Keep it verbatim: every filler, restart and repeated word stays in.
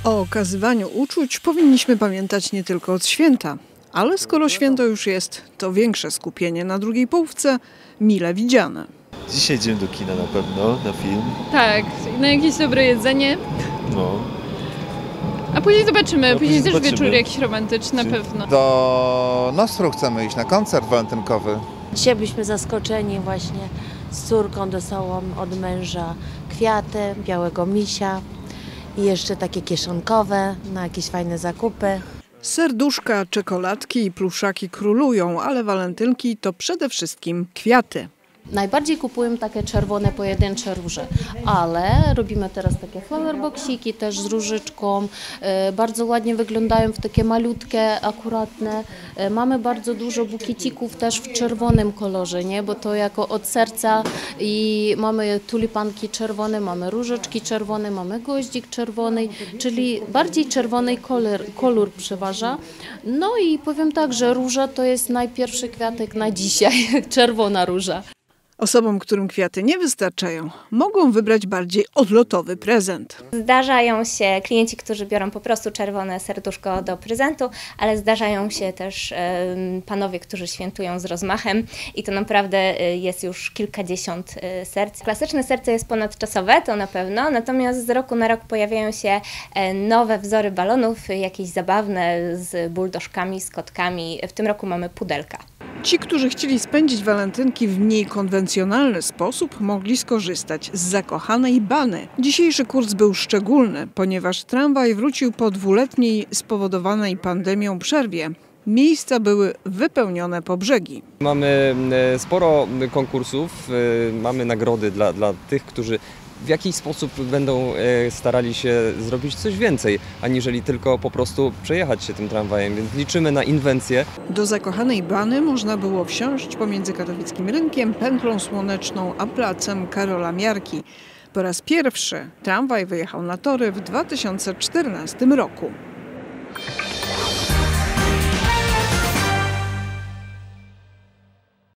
O okazywaniu uczuć powinniśmy pamiętać nie tylko od święta, ale skoro święto już jest, to większe skupienie na drugiej połówce mile widziane. Dzisiaj idziemy do kina na pewno, na film. Tak, na jakieś dobre jedzenie. No. A później zobaczymy, No, później, później też zobaczymy. wieczór jakiś romantyczny na Czy- pewno. Do Nostru chcemy iść na koncert walentynkowy. Dzisiaj byliśmy zaskoczeni właśnie z córką, dostałam od męża kwiaty, białego misia i jeszcze takie kieszonkowe na jakieś fajne zakupy. Serduszka, czekoladki i pluszaki królują, ale walentynki to przede wszystkim kwiaty. Najbardziej kupujemy takie czerwone pojedyncze róże, ale robimy teraz takie flowerboxiki też z różyczką. E, Bardzo ładnie wyglądają w takie malutkie, akuratne. E, Mamy bardzo dużo bukiecików też w czerwonym kolorze, nie? Bo to jako od serca i mamy tulipanki czerwone, mamy różyczki czerwone, mamy goździk czerwony, czyli bardziej czerwony kolor, kolor przeważa. No i powiem tak, że róża to jest najpierwszy kwiatek na dzisiaj, czerwona róża. Osobom, którym kwiaty nie wystarczają, mogą wybrać bardziej odlotowy prezent. Zdarzają się klienci, którzy biorą po prostu czerwone serduszko do prezentu, ale zdarzają się też e, panowie, którzy świętują z rozmachem i to naprawdę e, jest już kilkadziesiąt e, serc. Klasyczne serce jest ponadczasowe, to na pewno, natomiast z roku na rok pojawiają się e, nowe wzory balonów, jakieś zabawne z buldożkami, z kotkami. W tym roku mamy pudelka. Ci, którzy chcieli spędzić walentynki w mniej konwencjonalny sposób, mogli skorzystać z zakochanej bany. Dzisiejszy kurs był szczególny, ponieważ tramwaj wrócił po dwuletniej spowodowanej pandemią przerwie. Miejsca były wypełnione po brzegi. Mamy sporo konkursów, mamy nagrody dla, dla tych, którzy w jakiś sposób będą starali się zrobić coś więcej, aniżeli tylko po prostu przejechać się tym tramwajem, więc liczymy na inwencję. Do zakochanej bany można było wsiąść pomiędzy Katowickim Rynkiem, Pętlą Słoneczną a placem Karola Miarki. Po raz pierwszy tramwaj wyjechał na tory w dwa tysiące czternastym roku.